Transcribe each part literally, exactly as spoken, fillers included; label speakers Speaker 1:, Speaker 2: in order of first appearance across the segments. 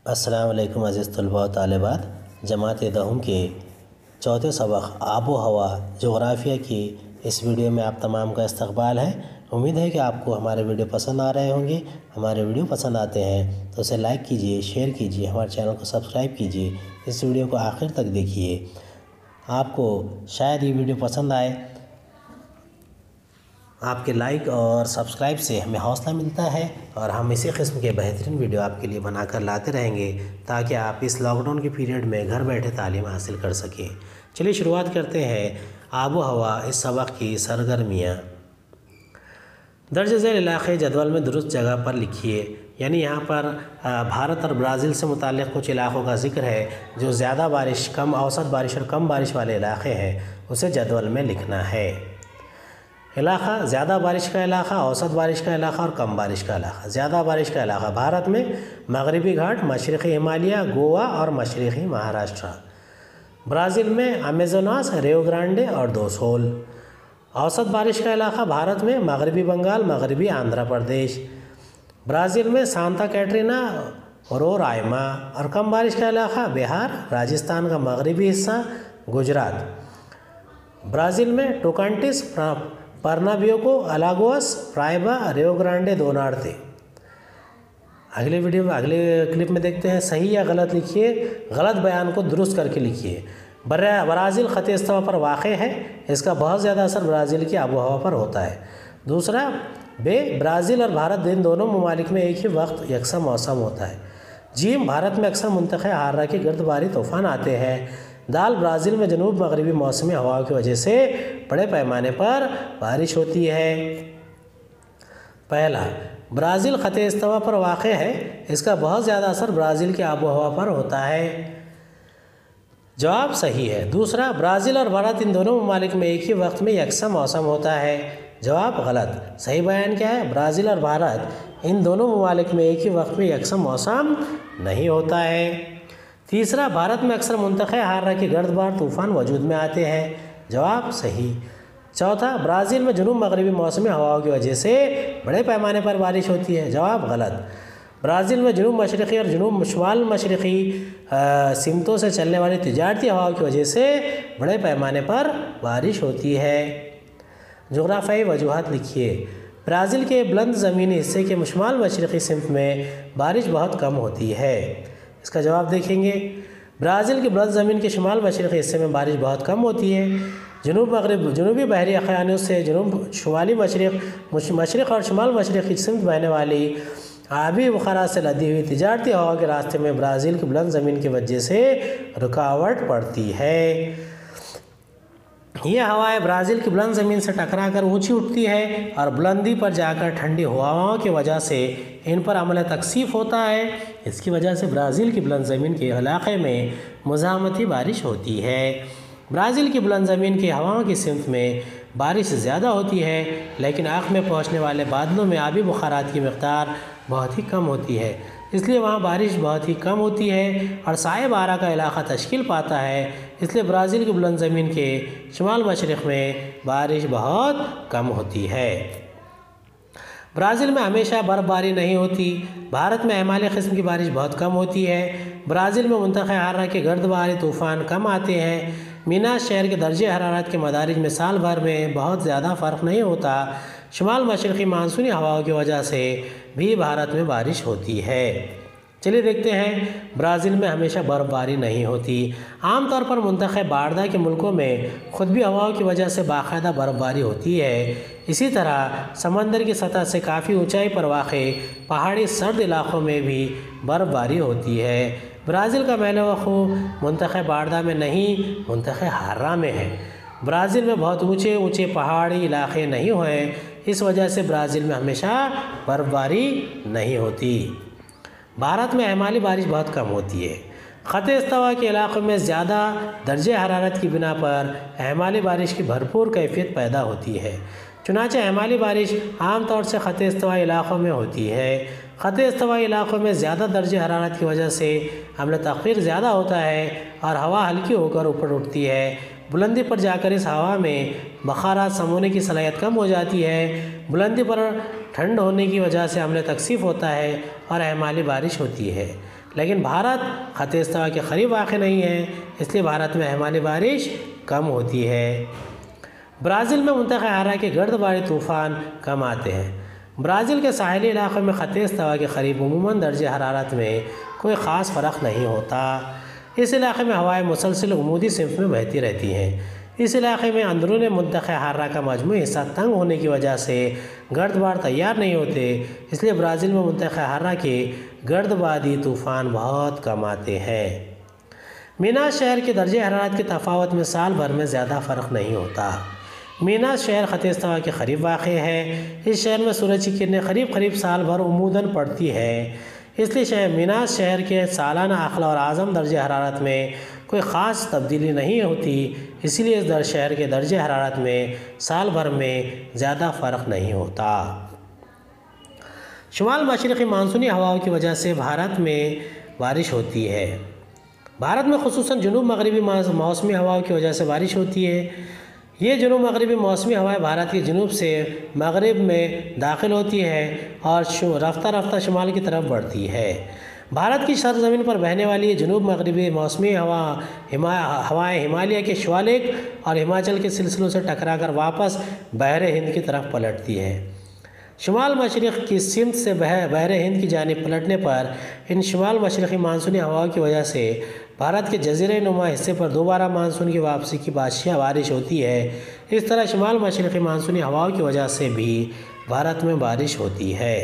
Speaker 1: السلام علیکم عزیز طلباء و طالبات۔ جماعت دہم کے چوتھے سبق آب و ہوا جغرافیہ کی اس ویڈیو میں آپ تمام کا استقبال ہے۔ امید ہے کہ آپ کو ہمارے ویڈیو پسند آ رہے ہوں گے۔ ہمارے ویڈیو پسند آتے ہیں تو اسے لائک کیجئے، شیئر کیجئے، ہمارے چینل کو سبسکرائب کیجئے، اس ویڈیو کو آخر تک دیکھیے۔ آپ کو شاید یہ ویڈیو پسند آئے۔ آپ کے لائک اور سبسکرائب سے ہمیں حوصلہ ملتا ہے اور ہم اسی قسم کے بہترین ویڈیو آپ کے لیے بنا کر لاتے رہیں گے تاکہ آپ اس لاک ڈاؤن کے پیریڈ میں گھر بیٹھے تعلیم حاصل کر سکیں۔ چلیے شروعات کرتے ہیں آب و ہوا اس سبق کی سرگرمیاں۔ درج ذیل علاقے جدول میں درست جگہ پر لکھیے، یعنی یہاں پر بھارت اور برازیل سے متعلق کچھ علاقوں کا ذکر ہے جو زیادہ بارش، کم اوسط بارش اور کم بارش والے علاقے ہیں، اسے جدول میں لکھنا ہے۔ علاقہ: زیادہ بارش کا علاقہ، اوسط بارش کا علاقہ اور کم بارش کا علاقہ۔ زیادہ بارش کا علاقہ بھارت میں مغربی گھاٹ، مشرقی ہمالیہ، گوا اور مشرقی مہاراشٹرا۔ برازیل میں امیزوناس، ریو گرانڈے اور دو سول۔ اوسط بارش کا علاقہ بھارت میں مغربی بنگال، مغربی آندھرا پردیش۔ برازیل میں سانتا کیٹرینا، رورائما۔ اور کم بارش کا علاقہ بہار، راجستھان کا مغربی حصہ، گجرات۔ برازیل میں ٹوکانٹس، پرنابیوکو، الاگوس، پرائبا، ریو گرانڈے دو نارتے۔ اگلے ویڈیو میں اگلے کلپ میں دیکھتے ہیں۔ صحیح یا غلط لکھیے، غلط بیان کو درست کر کے لکھیے۔ برازیل خط استوا پر واقع ہے، اس کا بہت زیادہ اثر برازیل کی آب و ہوا پر ہوتا ہے۔ دوسرا، بے برازیل اور بھارت ان دونوں ممالک میں ایک ہی وقت یکساں موسم ہوتا ہے۔ جیم بھارت میں اکثر منطقہ حارہ کے گرد باری طوفان آتے ہیں۔ دال برازیل میں جنوب مغربی موسمی ہواؤں کی وجہ سے بڑے پیمانے پر بارش ہوتی ہے۔ پہلا، برازیل خط استوا پر واقع ہے، اس کا بہت زیادہ اثر برازیل کی آب و ہوا پر ہوتا ہے۔ جواب صحیح ہے۔ دوسرا، برازیل اور بھارت ان دونوں ممالک میں ایک ہی وقت میں یکساں موسم ہوتا ہے۔ جواب غلط۔ صحیح بیان کیا ہے؟ برازیل اور بھارت ان دونوں ممالک میں ایک ہی وقت میں یکساں موسم نہیں ہوتا ہے۔ تیسرا، بھارت میں اکثر منطقہ حارہ کے گرد بار طوفان وجود میں آتے ہیں۔ جواب صحیح۔ چوتھا، برازیل میں جنوب مغربی موسمی ہواؤں کی وجہ سے بڑے پیمانے پر بارش ہوتی ہے۔ جواب غلط۔ برازیل میں جنوب مشرقی اور جنوب شمال مشرقی سمتوں سے چلنے والی تجارتی ہواؤں کی وجہ سے بڑے پیمانے پر بارش ہوتی ہے۔ جغرافیائی وجوہات لکھیے۔ برازیل کے بلند زمینی حصے کے شمال مشرقی سمت میں بارش بہت کم ہوتی ہے۔ اس کا جواب دیکھیں گے۔ برازیل کی بلند زمین کے شمال مشرقی حصے میں بارش بہت کم ہوتی ہے۔ جنوب مغرب جنوبی بحری اقیانوس سے جنوب شمالی مشرق مشرق اور شمال مشرق کی سمت بہنے والی آبی بخارات سے لدی ہوئی تجارتی ہوا کے راستے میں برازیل کی بلند زمین کی وجہ سے رکاوٹ پڑتی ہے۔ یہ ہوائیں برازیل کی بلند زمین سے ٹکرا کر اونچی اٹھتی ہے اور بلندی پر جا کر ٹھنڈی ہواؤں کی وجہ سے ان پر عمل تکثیف ہوتا ہے۔ اس کی وجہ سے برازیل کی بلند زمین کے علاقے میں مزاحمتی بارش ہوتی ہے۔ برازیل کی بلند زمین کی ہواؤں کی سمت میں بارش زیادہ ہوتی ہے، لیکن آنکھ میں پہنچنے والے بادلوں میں آبی بخارات کی مقدار بہت ہی کم ہوتی ہے، اس لیے وہاں بارش بہت ہی کم ہوتی ہے اور سائے بارہ کا علاقہ تشکیل پاتا ہے۔ اس لیے برازیل کی بلند زمین کے شمال مشرق میں بارش بہت کم ہوتی ہے۔ برازیل میں ہمیشہ برف باری نہیں ہوتی۔ بھارت میں ہمالیہ قسم کی بارش بہت کم ہوتی ہے۔ برازیل میں منطقہ حارہ کے گرد باری طوفان کم آتے ہیں۔ میناس شہر کے درجہ حرارت کے مدارج میں سال بھر میں بہت زیادہ فرق نہیں ہوتا۔ شمال مشرقی مانسونی ہواؤں کی وجہ سے بھی بھارت میں بارش ہوتی ہے۔ چلیے دیکھتے ہیں۔ برازیل میں ہمیشہ برف باری نہیں ہوتی۔ عام طور پر منطقہ باردہ کے ملکوں میں قطبی ہواؤں کی وجہ سے باقاعدہ برف باری ہوتی ہے۔ اسی طرح سمندر کی سطح سے کافی اونچائی پر واقع پہاڑی سرد علاقوں میں بھی برف باری ہوتی ہے۔ برازیل کا محل وقوع منطقہ باردہ میں نہیں، منطقہ حارہ میں ہے۔ برازیل میں بہت اونچے اونچے پہاڑی علاقے نہیں ہوئے، اس وجہ سے برازیل میں ہمیشہ برف باری نہیں ہوتی۔ بھارت میں ہمالی بارش بہت کم ہوتی ہے۔ خط استوا کے علاقوں میں زیادہ درجہ حرارت کی بنا پر ہمالی بارش کی بھرپور کیفیت پیدا ہوتی ہے۔ چنانچہ ہمالی بارش عام طور سے خط استوائی علاقوں میں ہوتی ہے۔ خط استوائی علاقوں میں زیادہ درجہ حرارت کی وجہ سے عمل تخفیر زیادہ ہوتا ہے اور ہوا ہلکی ہو کر اوپر اٹھتی ہے۔ بلندی پر جا کر اس ہوا میں بخارات سمونے کی صلاحیت کم ہو جاتی ہے۔ بلندی پر ٹھنڈ ہونے کی وجہ سے عمل تکثیف ہوتا ہے اور ہمالی بارش ہوتی ہے۔ لیکن بھارت خط استوا کے قریب واقع نہیں ہے، اس لیے بھارت میں ہمالی بارش کم ہوتی ہے۔ برازیل میں منطقہ حرارہ کے گرد باری طوفان کم آتے ہیں۔ برازیل کے ساحلی علاقوں میں خط استوا کے قریب عموماً درجہ حرارت میں کوئی خاص فرق نہیں ہوتا۔ اس علاقے میں ہوائیں مسلسل عمودی سمت میں بہتی رہتی ہیں۔ اس علاقے میں اندرون منطقہ حرارہ کا مجموعی حصہ تنگ ہونے کی وجہ سے گرد بار تیار نہیں ہوتے، اس لیے برازیل میں منطقہ حرارہ کے گرد بادی طوفان بہت کم آتے ہیں۔ میناس شہر کے درجہ حرارت کے تفاوت میں سال بھر میں زیادہ فرق نہیں ہوتا۔ میناس شہر خط استوا کے قریب واقع ہے۔ اس شہر میں سورج کی کرنیں قریب قریب سال بھر عموداً پڑتی ہے، اس لیے شہر میناس شہر کے سالانہ اعلیٰ اور اعظم درجہ حرارت میں کوئی خاص تبدیلی نہیں ہوتی، اسی لیے اس در شہر کے درجہ حرارت میں سال بھر میں زیادہ فرق نہیں ہوتا۔ شمال مشرقی مانسونی ہواؤں کی وجہ سے بھارت میں بارش ہوتی ہے۔ بھارت میں خصوصاً جنوب مغربی موسمی ہواؤں کی وجہ سے بارش ہوتی ہے۔ یہ جنوب مغربی موسمی ہوائیں بھارت کے جنوب سے مغرب میں داخل ہوتی ہے اور رفتہ رفتہ شمال کی طرف بڑھتی ہے۔ بھارت کی سرزمین پر بہنے والی یہ جنوب مغربی موسمی ہوا ہوائیں ہمالیہ کے شوالک اور ہماچل کے سلسلوں سے ٹکرا کر واپس بحر ہند کی طرف پلٹتی ہے۔ شمال مشرق کی سمت سے بحر ہند کی جانب پلٹنے پر ان شمال مشرقی مانسونی ہواؤں کی وجہ سے بھارت کے جزیرہ نما حصے پر دوبارہ مانسون کی واپسی کی بادشاہ بارش ہوتی ہے۔ اس طرح شمال مشرقی مانسونی ہواؤں کی وجہ سے بھی بھارت میں بارش ہوتی ہے۔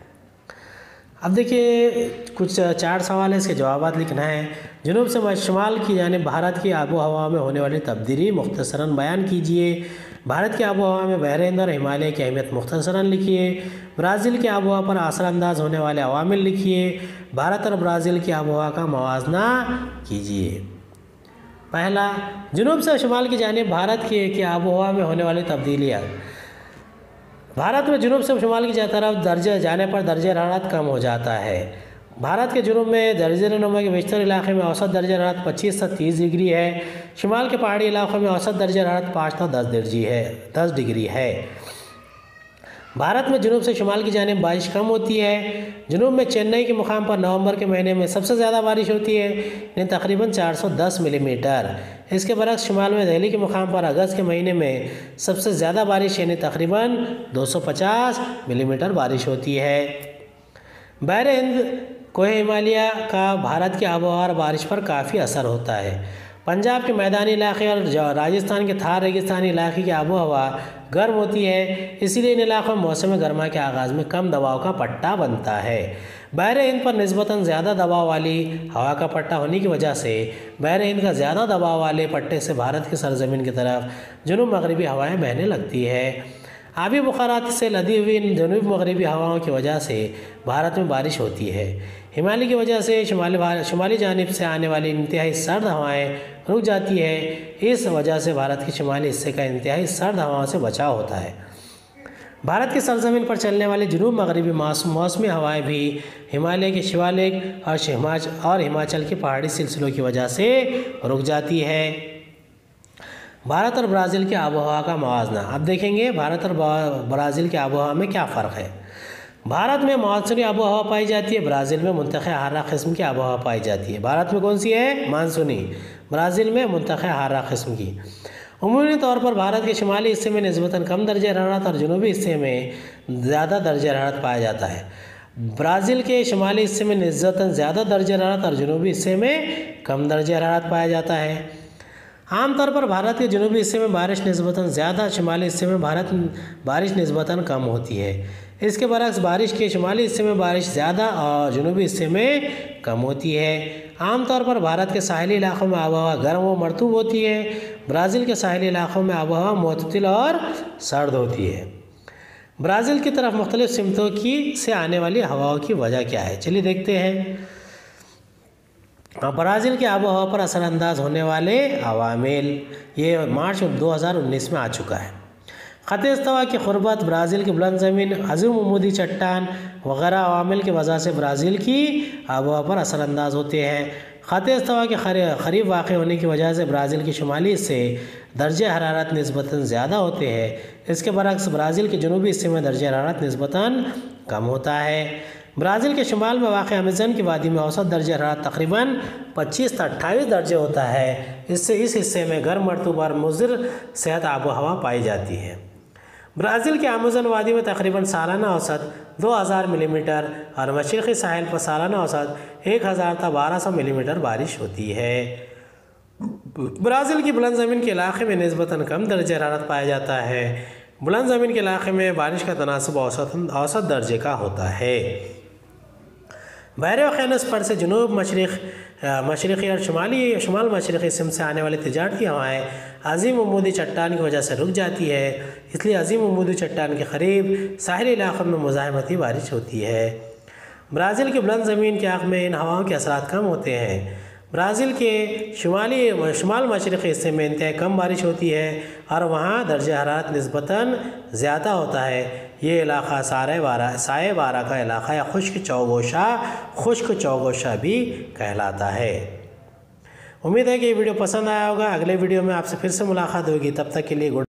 Speaker 1: اب دیکھیے کچھ چار سوال ہیں، اس کے جوابات لکھنا ہے۔ جنوب سے شمال کی جانب بھارت کی آب و ہوا میں ہونے والی تبدیلی مختصراً بیان کیجیے۔ بھارت کی آب و ہوا میں بحر ہند اور ہمالیہ کی اہمیت مختصراً لکھیے۔ برازیل کی آب و ہوا پر اثر انداز ہونے والے عوامل لکھیے۔ بھارت اور برازیل کی آب و ہوا کا موازنہ کیجیے۔ پہلا، جنوب سے شمال کی جانب بھارت کی آب و ہوا میں ہونے والی تبدیلیاں۔ بھارت میں جنوب سے شمال کی طرف درجہ جانے پر درجہ حرارت کم ہو جاتا ہے۔ بھارت کے جنوب میں جزیرہ نما کے بیشتر علاقے میں اوسط درجہ حرارت پچیس سے تیس ڈگری ہے۔ شمال کے پہاڑی علاقوں میں اوسط درجہ حرارت پانچ سے دس درجی ہے دس ڈگری ہے۔ بھارت میں جنوب سے شمال کی جانب بارش کم ہوتی ہے۔ جنوب میں چنئی کے مقام پر نومبر کے مہینے میں سب سے زیادہ بارش ہوتی ہے، یعنی تقریباً چار سو دس ملی میٹر۔ اس کے برعکس شمال میں دہلی کے مقام پر اگست کے مہینے میں سب سے زیادہ بارش یعنی تقریباً دو سو پچاس ملی میٹر بارش ہوتی ہے۔ بحر ہند کوہ ہمالیہ کا بھارت کی آب و ہوا اور بارش پر کافی اثر ہوتا ہے۔ پنجاب کے میدانی علاقے اور راجستھان کے تھار ریگستانی علاقے کی آب و ہوا گرم ہوتی ہے، اسی لیے ان علاقوں میں موسم گرما کے آغاز میں کم دباؤ کا پٹا بنتا ہے۔ بحر ہند پر نسبتاً زیادہ دباؤ والی ہوا کا پٹا ہونے کی وجہ سے بحر ہند کا زیادہ دباؤ والے پٹے سے بھارت کی سرزمین کی طرف جنوب مغربی ہوائیں بہنے لگتی ہے۔ آبی بخارات سے لدی ہوئی ان جنوب مغربی ہواؤں کی وجہ سے بھارت میں بارش ہوتی ہے۔ ہمالیہ کی وجہ سے شمالی شمالی جانب سے آنے والی انتہائی سرد ہوائیں رک جاتی ہے، اس وجہ سے بھارت کے شمالی حصے کا انتہائی سرد ہواؤں سے بچاؤ ہوتا ہے۔ بھارت کی سرزمین پر چلنے والی جنوب مغربی موسمی ہوائیں بھی ہمالیہ کے شوالک اور ہماچل کے پہاڑی سلسلوں کی وجہ سے رک جاتی ہے۔ بھارت اور برازیل کی آب و ہوا کا موازنہ۔ اب دیکھیں گے بھارت اور برازیل کی آب و ہوا میں کیا فرق ہے۔ بھارت میں مانسونی آب و ہوا پائی جاتی ہے، برازیل میں منطقہ حارہ قسم کی آب و ہوا پائی جاتی ہے۔ بھارت میں کون سی ہے؟ مانسونی، برازیل میں منطقہ حارہ قسم کی۔ عمومی طور پر بھارت کے شمالی حصے میں نسبتاً کم درجہ حرارت اور جنوبی حصے میں زیادہ درجہ حرارت پایا جاتا ہے۔ برازیل کے شمالی حصے میں نسبتاً زیادہ درجہ حرارت اور جنوبی حصے میں کم درجہ حرارت پایا جاتا ہے۔ عام طور پر بھارت کے جنوبی حصے میں بارش نسبتاً زیادہ، شمالی حصے میں بھارت بارش نسبتاً کم ہوتی ہے۔ اس کے برعکس بارش کے شمالی حصے میں بارش زیادہ اور جنوبی حصے میں کم ہوتی ہے۔ عام طور پر بھارت کے ساحلی علاقوں میں آب و ہوا گرم و مرطوب ہوتی ہے، برازیل کے ساحلی علاقوں میں آب و ہوا معتدل اور سرد ہوتی ہے۔ برازیل کی طرف مختلف سمتوں کی سے آنے والی ہواؤں کی وجہ کیا ہے، چلیے دیکھتے ہیں۔ برازیل کی آب و ہوا پر اثر انداز ہونے والے عوامل، یہ مارچ دو ہزار انیس میں آ چکا ہے۔ خط استوا کی قربت، برازیل کی بلند زمین، عظیم عمودی چٹان وغیرہ عوامل کی وجہ سے برازیل کی آب و ہوا پر اثر انداز ہوتے ہیں۔ خط استوا کے قریب واقع ہونے کی وجہ سے برازیل کے شمالی حصے درجہ حرارت نسبتاً زیادہ ہوتے ہیں، اس کے برعکس برازیل کے جنوبی حصے میں درجہ حرارت نسبتاً کم ہوتا ہے۔ برازیل کے شمال میں واقع امیزن کی وادی میں اوسط درجہ حرارت تقریباً پچیس تا اٹھائیس درجے ہوتا ہے۔ اس سے اس حصے میں گرم مرطوب اور مضر صحت آب و ہوا پائی جاتی ہے۔ برازیل کے امیزن وادی میں تقریباً سالانہ اوسط دو ہزار ملی میٹر اور مشرقی ساحل پر سالانہ اوسط ایک ہزار تا بارہ سو ملی میٹر بارش ہوتی ہے۔ برازیل کی بلند زمین کے علاقے میں نسبتاً کم درجہ حرارت پایا جاتا ہے۔ بلند زمین کے علاقے میں بارش کا تناسب اوسط اوسط درجے کا ہوتا ہے۔ بحیرہ اوقیانوس پر سے جنوب مشرق مشرقی اور شمالی شمال مشرقی سمت سے آنے والی تجارتی ہوائیں عظیم عمودی چٹان کی وجہ سے رک جاتی ہے، اس لیے عظیم عمودی چٹان کے قریب ساحلی علاقوں میں مزاحمتی بارش ہوتی ہے۔ برازیل کی بلند زمین کے علاقے میں ان ہواؤں کے اثرات کم ہوتے ہیں۔ برازیل کے شمالی شمال مشرقی حصے میں انتہائی کم بارش ہوتی ہے اور وہاں درجہ حرارت نسبتاً زیادہ ہوتا ہے۔ یہ علاقہ سارے بارہ سائے بارہ کا علاقہ یا خشک چوگوشا خشک چوگوشا بھی کہلاتا ہے۔ امید ہے کہ یہ ویڈیو پسند آیا ہوگا۔ اگلے ویڈیو میں آپ سے پھر سے ملاقات ہوگی، تب تک کے لیے گڈ